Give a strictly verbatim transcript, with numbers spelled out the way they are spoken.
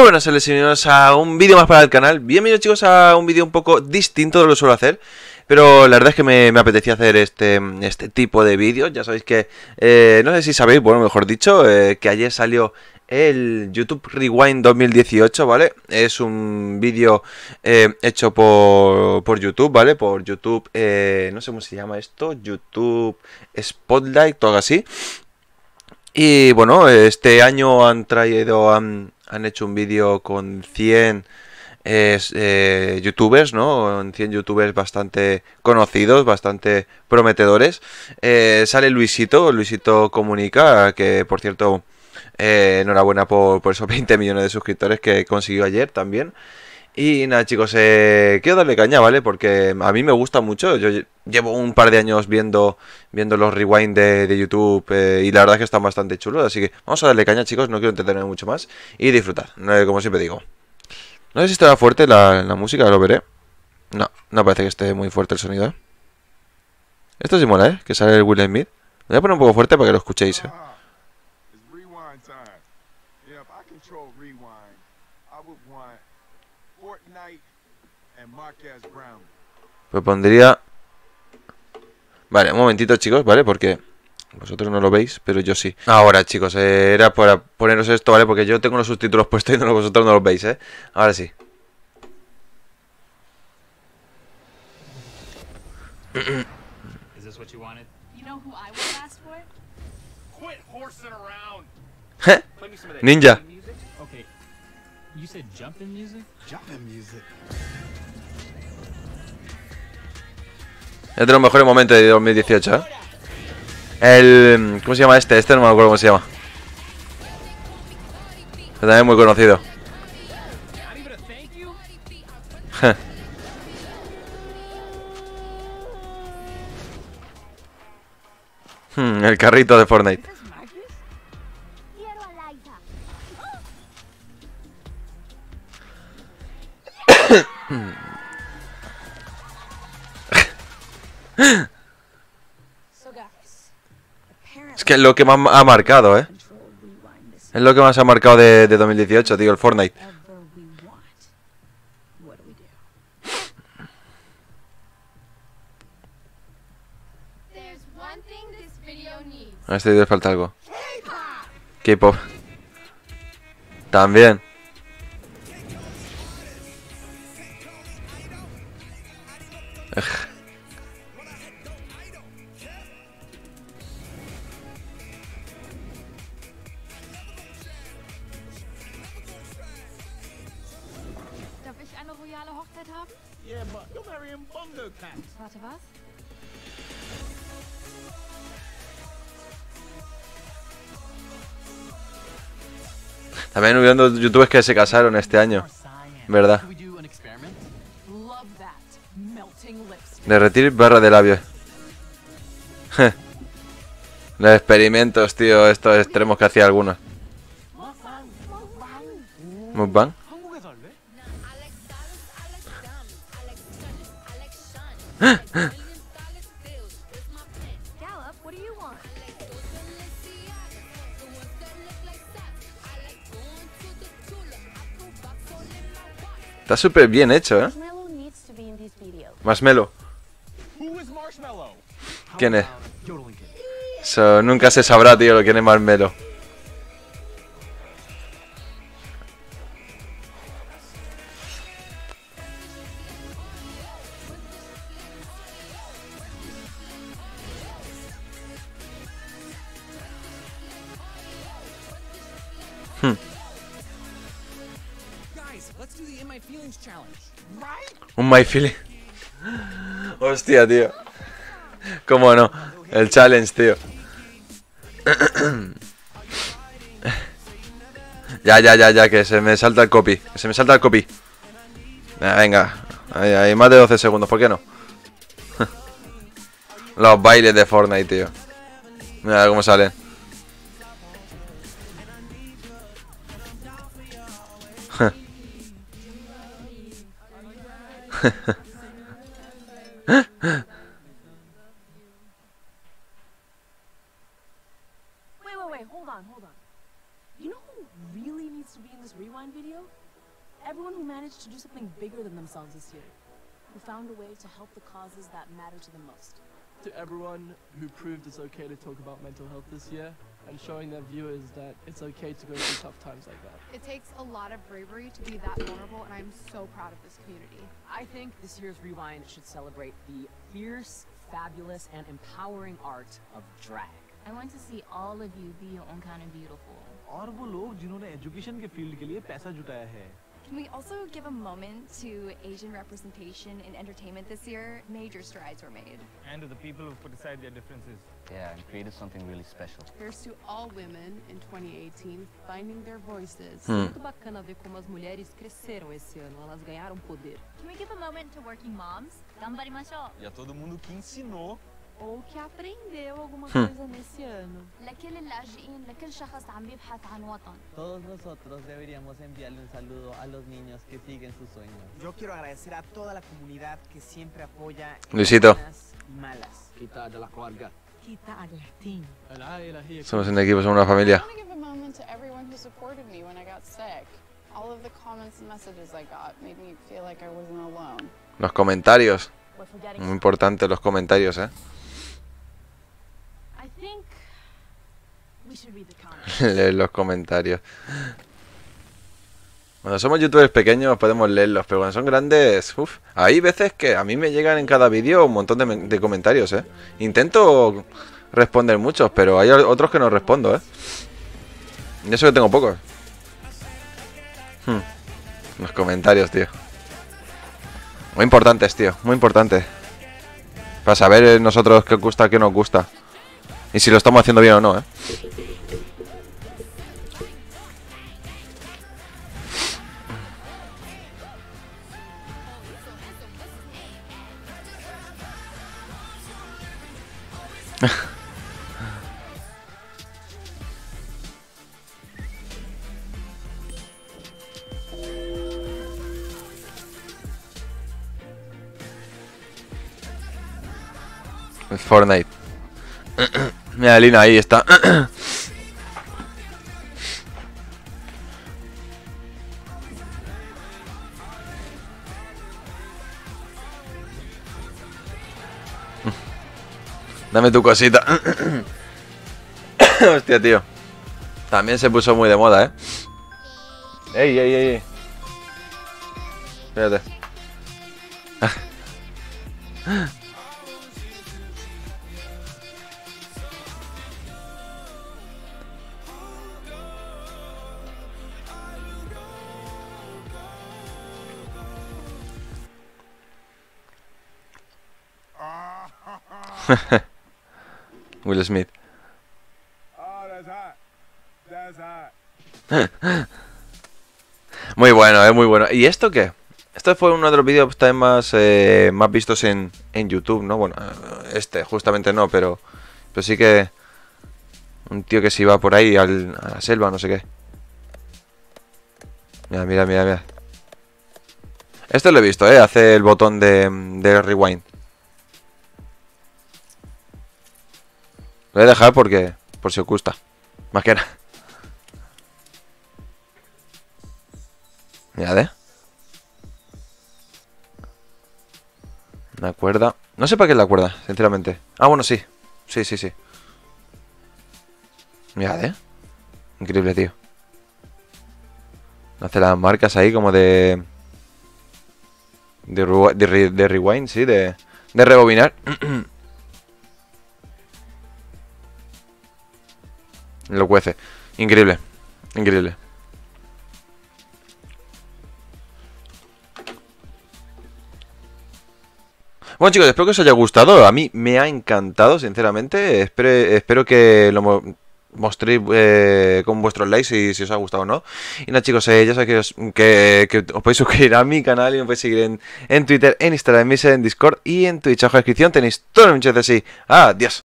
buenas tardes y bienvenidos a un vídeo más para el canal. Bienvenidos chicos a un vídeo un poco distinto de lo que suelo hacer, pero la verdad es que me, me apetecía hacer este, este tipo de vídeos. Ya sabéis que, eh, no sé si sabéis, bueno, mejor dicho, eh, que ayer salió el YouTube Rewind dos mil dieciocho, ¿vale? Es un vídeo eh, hecho por, por YouTube, ¿vale? Por YouTube, eh, no sé cómo se llama esto, YouTube Spotlight o algo así. Y bueno, este año han traído, han, han hecho un vídeo con cien eh, eh, youtubers, ¿no? cien youtubers bastante conocidos, bastante prometedores. Eh, sale Luisito, Luisito Comunica, que por cierto, eh, enhorabuena por, por esos veinte millones de suscriptores que consiguió ayer también. Y nada chicos, eh, quiero darle caña, ¿vale? Porque a mí me gusta mucho. Yo llevo un par de años viendo, viendo los rewind de, de YouTube eh, y la verdad es que están bastante chulos. Así que vamos a darle caña chicos, no quiero entretenerme mucho más y disfrutar, eh, como siempre digo. No sé si estará fuerte la, la música, lo veré. No, no parece que esté muy fuerte el sonido, ¿eh? Esto sí mola, ¿eh? Que sale el Will Smith. Lo voy a poner un poco fuerte para que lo escuchéis, ¿eh? Pues pondría... Vale, un momentito chicos, ¿vale? Porque vosotros no lo veis, pero yo sí. Ahora chicos, eh, era para poneros esto, ¿vale? Porque yo tengo los subtítulos puestos y no, vosotros no los veis, ¿eh? Ahora sí. Ninja. Es de los mejores momentos de dos mil dieciocho, ¿eh? El... ¿Cómo se llama este? Este no me acuerdo cómo se llama. Pero también es muy conocido. hmm, el carrito de Fortnite. Es que es lo que más ha marcado, ¿eh? Es lo que más ha marcado de, de dos mil dieciocho, tío, el Fortnite. A este vídeo le falta algo. K-pop. También. También hubieron youtubers que se casaron este año, ¿verdad? Derretir barra de labios. Los experimentos, tío, estos extremos que hacía algunos. ¿Mukbang? Está súper bien hecho, ¿eh? Marshmello. ¿Quién es? So, nunca se sabrá, tío, lo que es Marshmello. Hmm. Un My Feeling. Hostia, tío. ¿Cómo no? El challenge, tío. Ya, ya, ya, ya, que se me salta el copy. Que se me salta el copy. Ah, venga. Hay, hay más de doce segundos, ¿por qué no? Los bailes de Fortnite, tío. Mira cómo salen. Rewind video? Everyone who managed to do something bigger than themselves this year, who found a way to help the causes that matter to them most. To everyone who proved it's okay to talk about mental health this year and showing their viewers that it's okay to go through tough times like that. It takes a lot of bravery to be that vulnerable, and I'm so proud of this community. I think this year's Rewind should celebrate the fierce, fabulous, and empowering art of drag. I want to see all of you be your own kind of beautiful. और वो लोग जिन्होंने एजुकेशन के फील्ड के लिए पैसा जुटाया है. Can we also give a moment to Asian representation in entertainment this year? Major strides were made. And to the people who put aside their differences. Yeah, and created something really special. Here's to all women in twenty eighteen finding their voices. Hmm. Muito bacana ver como as mulheres cresceram esse ano, elas ganharam poder. Can we give a moment to working moms? Ganbarimashou. E a todo mundo que ensinou. Ou que aprendeu alguma Hum. coisa nesse ano. لكل اللاجئين لكل شخص عم بيبحث عن وطن. Todos nosotros deberíamos enviarle un saludo a los niños que siguen sus sueños. Yo quiero agradecer a toda la comunidad que siempre apoya en Luisito. buenas y malas. Kita adalah keluarga. Kita adalah tim. Al-aila hiya Somos un equipo, somos una familia. I want to give a moment to everyone who supported me when I got sick. All of the comments and messages I got made me feel like I wasn't alone. Los comentarios. We're forgetting. Muy importante los comentarios, ¿eh? I think we should read the comments. Leer los comentarios. Cuando somos youtubers pequeños podemos leerlos, pero cuando son grandes, uff, hay veces que a mí me llegan en cada vídeo un montón de, de comentarios, ¿eh? Intento responder muchos, pero hay otros que no respondo, ¿eh? Y eso que tengo pocos. Hmm. Los comentarios, tío. Muy importantes, tío, muy importantes. Para saber nosotros qué os gusta, qué nos gusta. Y si lo estamos haciendo bien o no, ¿eh? El Fortnite. Mira, Lina, ahí está. Dame tu cosita. Hostia, tío. También se puso muy de moda, ¿eh? Ey, ey, ey. Espérate. Will Smith. Muy bueno, es muy bueno. ¿Y esto qué? Esto fue uno de los vídeos también más, eh, más vistos en, en YouTube, ¿no? Bueno, este justamente no, pero, pero sí que un tío que se iba por ahí al, a la selva, no sé qué. Mira, mira, mira, mira. Este lo he visto, ¿eh? Hace el botón de, de rewind. Lo voy a dejar porque, por si os gusta. Más que nada. Mirad, ¿eh? Una cuerda. No sé para qué es la cuerda, sinceramente. Ah, bueno, sí. Sí, sí, sí. Mirad, ¿eh? Increíble, tío. Hace las marcas ahí como de... De, de, de rewind, sí, de, de rebobinar. Lo cuece. Increíble. Increíble. Bueno, chicos, espero que os haya gustado. A mí me ha encantado, sinceramente. Espero, espero que lo mo mostréis eh, con vuestros likes si, si os ha gustado o no. Y nada, chicos, eh, ya sabéis que os, que, que os podéis suscribir a mi canal y me podéis seguir en, en Twitter, en Instagram, en Discord y en Twitch. Abajo en la descripción tenéis todo lo que me así. Adiós.